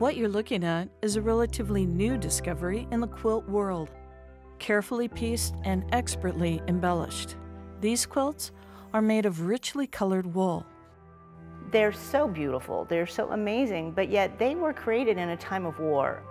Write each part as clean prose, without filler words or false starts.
What you're looking at is a relatively new discovery in the quilt world, carefully pieced and expertly embellished. These quilts are made of richly colored wool. They're so beautiful, they're so amazing, but yet they were created in a time of war.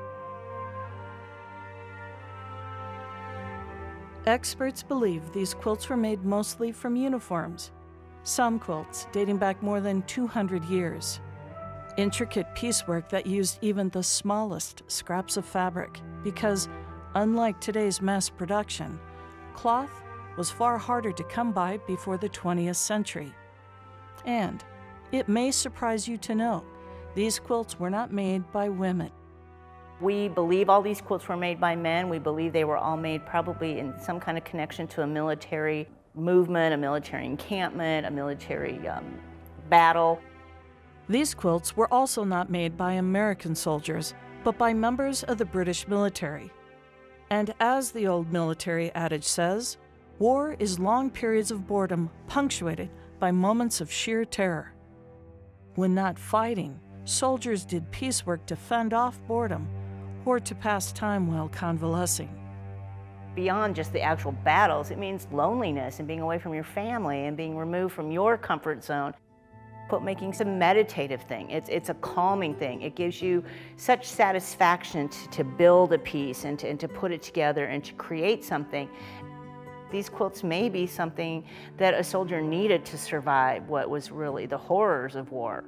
Experts believe these quilts were made mostly from uniforms, some quilts dating back more than 200 years. Intricate piecework that used even the smallest scraps of fabric because, unlike today's mass production, cloth was far harder to come by before the 20th century. And it may surprise you to know, these quilts were not made by women. We believe all these quilts were made by men. We believe they were all made probably in some kind of connection to a military movement, a military encampment, a military battle. These quilts were also not made by American soldiers, but by members of the British military. And as the old military adage says, war is long periods of boredom punctuated by moments of sheer terror. When not fighting, soldiers did piecework to fend off boredom or to pass time while convalescing. Beyond just the actual battles, it means loneliness and being away from your family and being removed from your comfort zone. Quilt making is a meditative thing. It's a calming thing. It gives you such satisfaction to build a piece and to put it together and to create something. These quilts may be something that a soldier needed to survive what was really the horrors of war.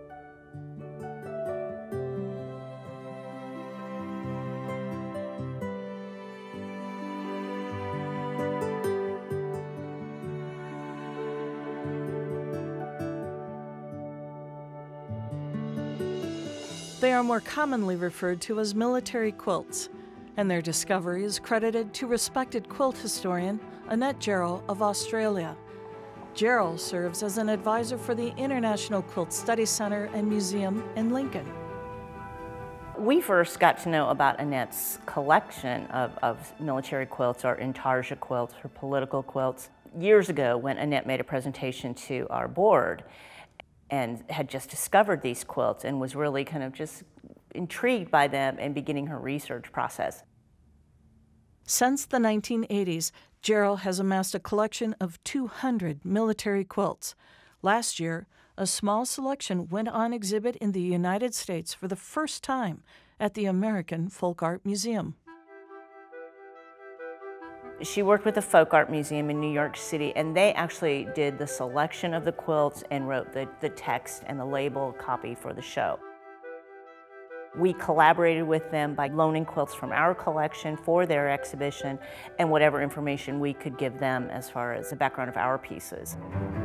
They are more commonly referred to as military quilts, and their discovery is credited to respected quilt historian Annette Gero of Australia. Gero serves as an advisor for the International Quilt Study Center and Museum in Lincoln. We first got to know about Annette's collection of military quilts, or intarsia quilts, or political quilts, years ago when Annette made a presentation to our board and had just discovered these quilts and was really kind of just intrigued by them and beginning her research process. Since the 1980s, Gero has amassed a collection of 200 military quilts. Last year, a small selection went on exhibit in the United States for the first time at the American Folk Art Museum. She worked with the Folk Art Museum in New York City, and they actually did the selection of the quilts and wrote the text and the label copy for the show. We collaborated with them by loaning quilts from our collection for their exhibition and whatever information we could give them as far as the background of our pieces.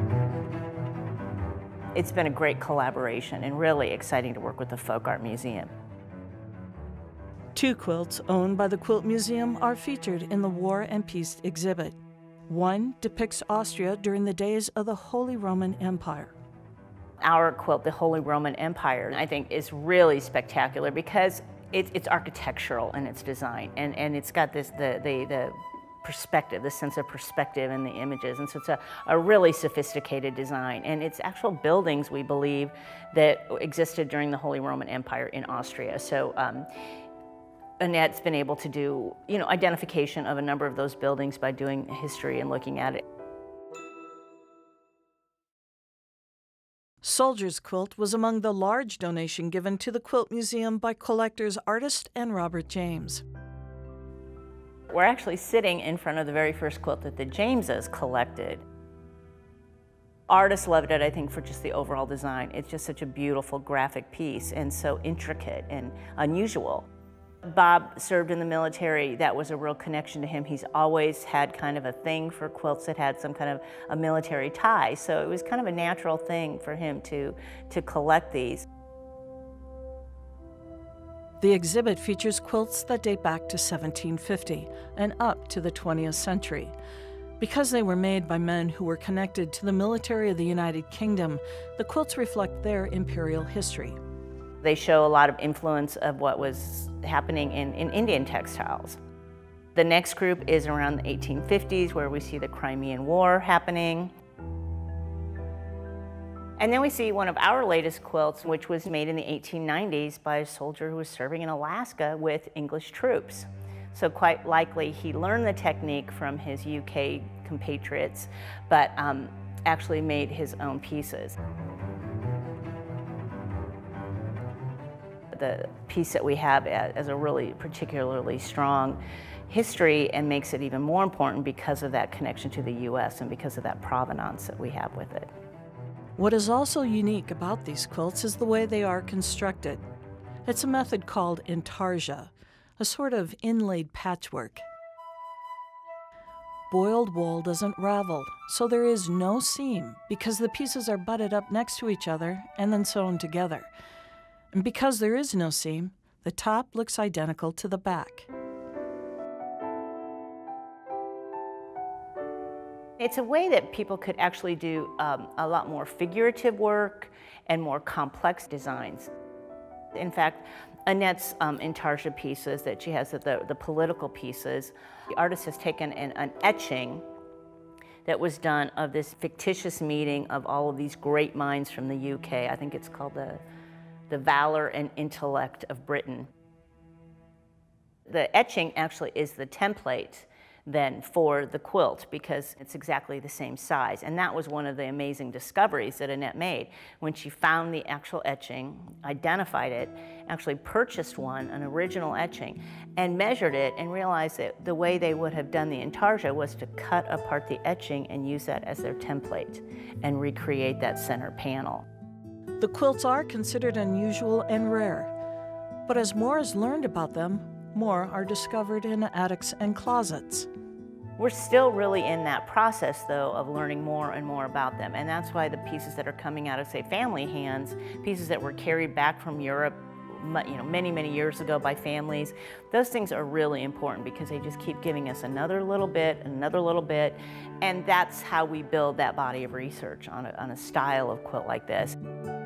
It's been a great collaboration and really exciting to work with the Folk Art Museum. 2 quilts owned by the Quilt Museum are featured in the War and Peace exhibit. One depicts Austria during the days of the Holy Roman Empire. Our quilt, the Holy Roman Empire, I think is really spectacular because it's architectural in its design, and it's got this the perspective, the sense of perspective in the images, and so it's a really sophisticated design. And it's actual buildings, we believe, that existed during the Holy Roman Empire in Austria. So Annette's been able to do, identification of a number of those buildings by doing history and looking at it. Soldier's quilt was among the large donation given to the Quilt Museum by collectors Artist and Robert James. We're actually sitting in front of the very first quilt that the Jameses collected. Artists loved it, I think, for just the overall design. It's just such a beautiful graphic piece and so intricate and unusual. Bob served in the military. That was a real connection to him. He's always had kind of a thing for quilts that had some kind of a military tie, so it was kind of a natural thing for him to collect these. The exhibit features quilts that date back to 1750 and up to the 20th century. Because they were made by men who were connected to the military of the United Kingdom, the quilts reflect their imperial history. They show a lot of influence of what was happening in Indian textiles. The next group is around the 1850s, where we see the Crimean War happening. And then we see one of our latest quilts, which was made in the 1890s by a soldier who was serving in Alaska with English troops. So quite likely he learned the technique from his UK compatriots, but actually made his own pieces. The piece that we have as a really particularly strong history, and makes it even more important because of that connection to the US and because of that provenance that we have with it. What is also unique about these quilts is the way they are constructed. It's a method called intarsia, a sort of inlaid patchwork. Boiled wool doesn't ravel, so there is no seam because the pieces are butted up next to each other and then sewn together. And because there is no seam, the top looks identical to the back. It's a way that people could actually do a lot more figurative work and more complex designs. In fact, Annette's intarsia pieces that she has, the political pieces, the artist has taken an etching that was done of this fictitious meeting of all of these great minds from the UK. I think it's called the Valor and Intellect of Britain. The etching actually is the template then for the quilt because it's exactly the same size. And that was one of the amazing discoveries that Annette made. When she found the actual etching, identified it, actually purchased an original etching, and measured it and realized that the way they would have done the intarsia was to cut apart the etching and use that as their template and recreate that center panel. The quilts are considered unusual and rare, but as more is learned about them, more are discovered in attics and closets. We're still really in that process, though, of learning more and more about them. And that's why the pieces that are coming out of, say, family hands, pieces that were carried back from Europe, many, many years ago by families, those things are really important because they just keep giving us another little bit, and that's how we build that body of research on a style of quilt like this.